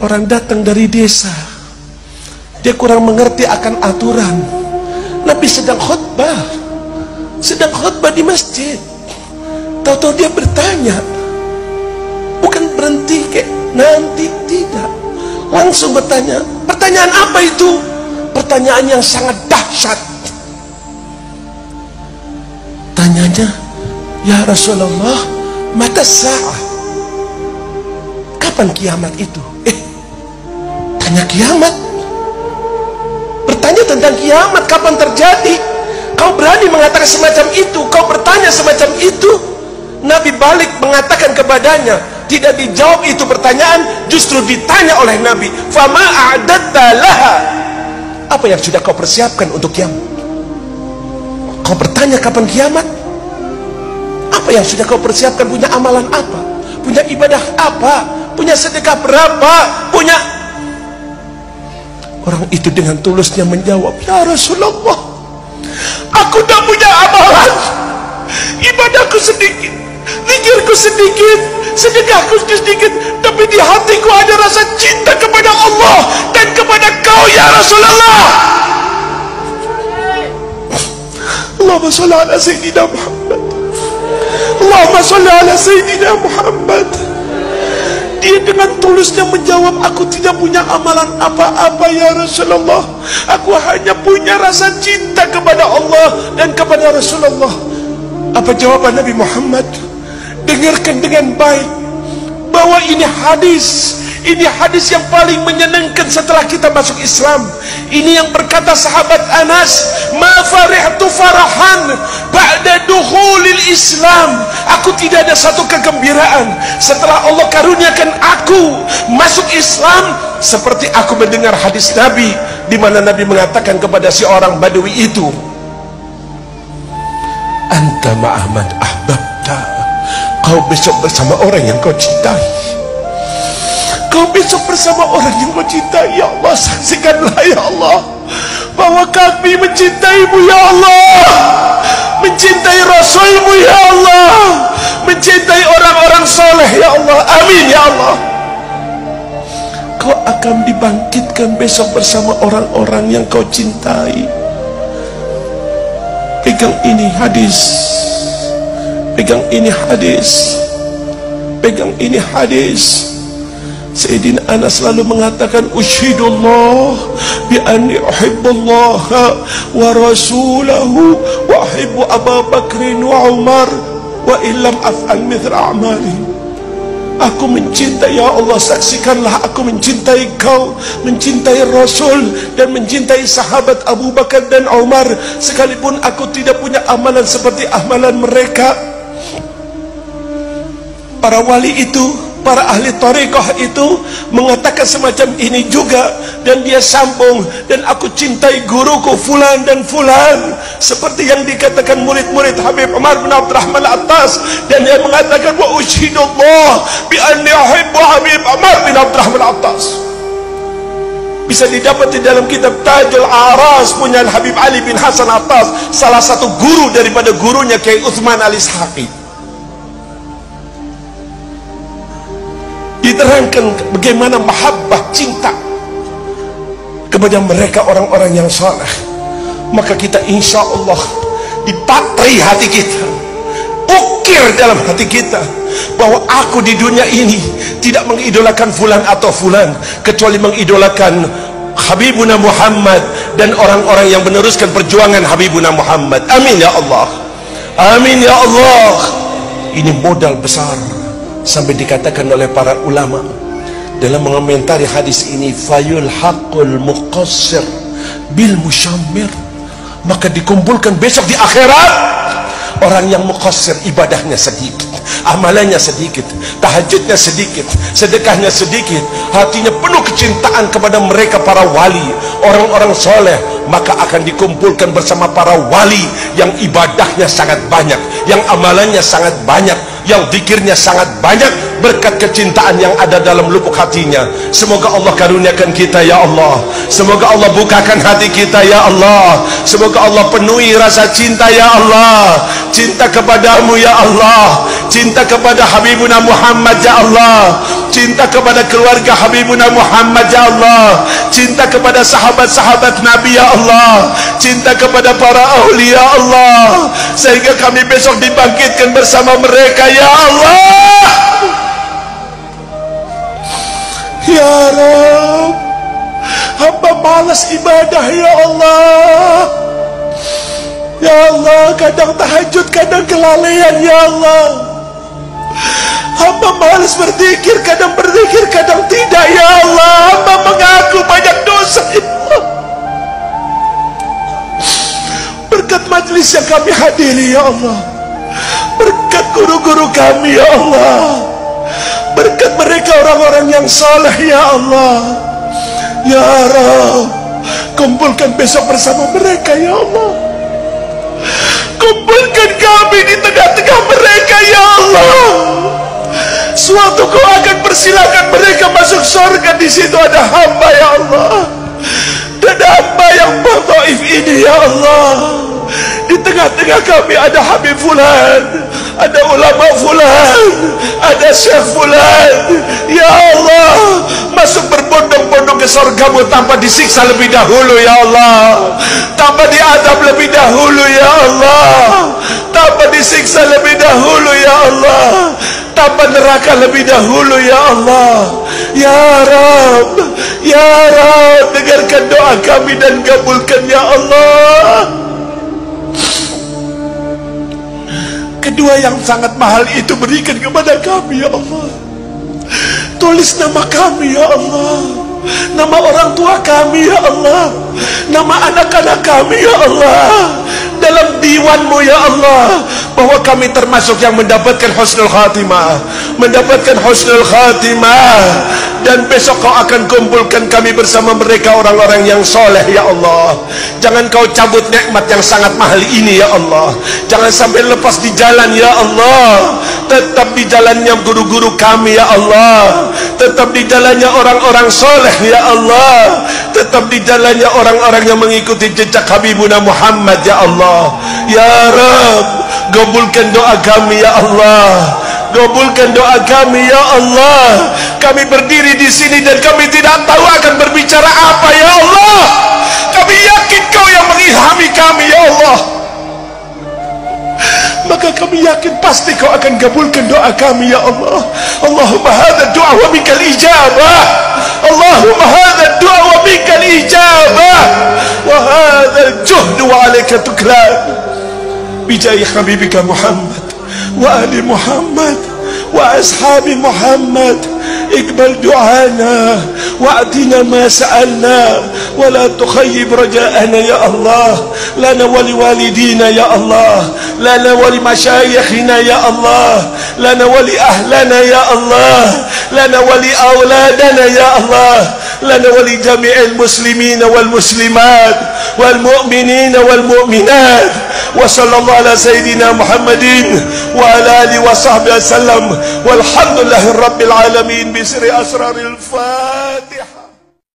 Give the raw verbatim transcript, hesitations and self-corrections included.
orang datang dari desa, dia kurang mengerti akan aturan. Nabi sedang khutbah, sedang khutbah di masjid. Tahu-tahu dia bertanya, bukan berhenti kayak nanti, tidak, langsung bertanya. Pertanyaan apa itu? Pertanyaan yang sangat dahsyat. Tanyanya, ya Rasulullah, mata sa'ah, kapan kiamat itu? Eh, tanya kiamat, bertanya tentang kiamat, kapan terjadi? Kau berani mengatakan semacam itu, kau bertanya semacam itu. Nabi balik mengatakan kepadanya, tidak dijawab itu pertanyaan, justru ditanya oleh Nabi, fama a'adatta laha, apa yang sudah kau persiapkan untuk kiamat? Kau bertanya kapan kiamat? Apa yang sudah kau persiapkan? Punya amalan apa? Punya ibadah apa? Punya sedekah berapa? Punya... Orang itu dengan tulusnya menjawab, ya Rasulullah, aku tidak punya amalan, ibadahku sedikit, zikirku sedikit, sedekahku sedikit, tapi di hatiku ada rasa cinta kepada Allah dan kepada kau ya Rasulullah. Allahumma sholli ala Sayyidina Muhammad, Allahumma sholli ala Sayyidina Muhammad. Dia dengan tulusnya menjawab, aku tidak punya amalan apa-apa ya Rasulullah, aku hanya punya rasa cinta kepada Allah dan kepada Rasulullah. Apa jawaban Nabi Muhammad? Dengarkan dengan baik, bahwa ini hadis, ini hadis yang paling menyenangkan setelah kita masuk Islam. Ini yang berkata sahabat Anas, ma farihtu farahan ba'da dukhulil Islam, aku tidak ada satu kegembiraan setelah Allah karuniakan aku masuk Islam seperti aku mendengar hadis Nabi, di mana Nabi mengatakan kepada si orang Badui itu, anta ma'aman ahbabta, kau besok bersama orang yang kau cintai, kau besok bersama orang yang kau cintai. Ya Allah, saksikanlah ya Allah bahwa kami mencintaimu ya Allah, mencintai Rasulmu ya Allah, mencintai orang-orang soleh ya Allah. Amin ya Allah. Kau akan dibangkitkan besok bersama orang-orang yang kau cintai. Pegang ini hadis, pegang ini hadis, pegang ini hadis. Sayyidina Anas selalu mengatakan, usyhidullah bi anni uhibbullah wa rasulahu wa uhibbu Abu Bakrin wa Umar wa illam af'al mithla a'mali. Aku mencintai ya Allah, saksikanlah aku mencintai kau, mencintai Rasul dan mencintai sahabat Abu Bakar dan Umar, sekalipun aku tidak punya amalan seperti amalan mereka. Para wali itu, para ahli thariqah itu mengatakan semacam ini juga, dan dia sambung, dan aku cintai guruku fulan dan fulan, seperti yang dikatakan murid-murid Habib Umar bin Abdurrahman Al-Attas, dan dia mengatakan wa usyhidullah bi anni uhibbu Habib Umar bin Abdurrahman Al-Attas. Bisa didapat di dalam kitab Tajul Aras punya Habib Ali bin Hasan Al-Attas, salah satu guru daripada gurunya Kiai Utsman Al-Ishaqi. Diterangkan bagaimana mahabbah, cinta kepada mereka orang-orang yang saleh. Maka kita insya Allah dipatri hati kita, ukir dalam hati kita, bahwa aku di dunia ini tidak mengidolakan fulan atau fulan, kecuali mengidolakan Habibuna Muhammad dan orang-orang yang meneruskan perjuangan Habibuna Muhammad. Amin ya Allah, amin ya Allah. Ini modal besar, sampai dikatakan oleh para ulama dalam mengomentari hadis ini, fayul haqqul muqassir bil musyammir, maka dikumpulkan besok di akhirat orang yang muqassir, ibadahnya sedikit, amalannya sedikit, tahajudnya sedikit, sedekahnya sedikit, hatinya penuh kecintaan kepada mereka para wali, orang-orang soleh, maka akan dikumpulkan bersama para wali yang ibadahnya sangat banyak, yang amalannya sangat banyak, yang zikirnya sangat banyak, berkat kecintaan yang ada dalam lubuk hatinya. Semoga Allah karuniakan kita ya Allah, semoga Allah bukakan hati kita ya Allah, semoga Allah penuhi rasa cinta ya Allah, cinta kepadamu ya Allah, cinta kepada Habibuna Muhammad ya Allah, cinta kepada keluarga Habibuna Muhammad ya Allah, cinta kepada sahabat-sahabat Nabi ya Allah, cinta kepada para aulia Allah, sehingga kami besok dibangkitkan bersama mereka ya Allah. Ya Rabb, hamba malas ibadah ya Allah. Ya Allah, kadang tahajud, kadang kelalaian ya Allah. Hamba malas berzikir, kadang berzikir, kadang tidak ya Allah. Hamba mengaku banyak dosa ya Allah. Berkat majlis yang kami hadiri ya Allah, berkat guru-guru kami ya Allah, berkat mereka orang-orang yang saleh ya Allah. Ya Rabb, kumpulkan besok bersama mereka ya Allah. Kumpulkan kami di tengah-tengah mereka ya Allah. Suatu kau akan persilakan mereka masuk surga. Di situ ada hamba ya Allah, dan hamba yang bertaif ini ya Allah. Di tengah-tengah kami ada Habib Fulan, ada ulama Fulan, ada Syekh Fulan. Ya Allah, masuk berbondong-bondong ke surgamu tanpa disiksa lebih dahulu ya Allah, tanpa diadab lebih dahulu ya Allah, tanpa disiksa lebih dahulu ya Allah, tanpa neraka lebih dahulu ya Allah. Ya Rabb, ya Rabb, dengarkan doa kami dan kabulkan ya Allah. Kedua yang sangat mahal itu berikan kepada kami ya Allah. Tulis nama kami ya Allah, nama orang tua kami ya Allah, nama anak-anak kami ya Allah, dalam diwanmu ya Allah, bahwa kami termasuk yang mendapatkan husnul khatimah, mendapatkan husnul khatimah. Dan besok kau akan kumpulkan kami bersama mereka orang-orang yang soleh ya Allah. Jangan kau cabut nikmat yang sangat mahal ini ya Allah. Jangan sampai lepas di jalan ya Allah. Tetap di jalannya guru-guru kami ya Allah, tetap di jalannya orang-orang soleh ya Allah, tetap di jalannya orang-orang yang mengikuti jejak Habibuna Muhammad ya Allah. Ya Rabb, kabulkan doa kami ya Allah, kabulkan doa kami ya Allah. Kami berdiri di sini dan kami tidak tahu akan berbicara apa ya Allah. Kami yakin kau yang mengilhami kami ya Allah, maka kami yakin pasti kau akan kabulkan doa kami ya Allah. Allahumma hadha du'a wa bikal ijabah, Allahumma hadha du'a wa bikal ijabah, wa hadha al-juhd wa alayka tuklan. Bijai habibika Muhammad wa ali Muhammad wa ashabi Muhammad, اقبل دعانا واعطنا ما سألنا ولا تخيب رجاءنا يا الله. لنا ولوالدينا يا الله، لنا ولمشايخنا يا الله، لنا ولأهلنا يا الله، لنا ولأولادنا يا الله، لنا ولجميع المسلمين والمسلمات والمؤمنين والمؤمنات. وصلى الله على سيدنا محمد وعلى آله وصحبه وسلم، والحمد لله رب العالمين بسر أسرار الفاتحة.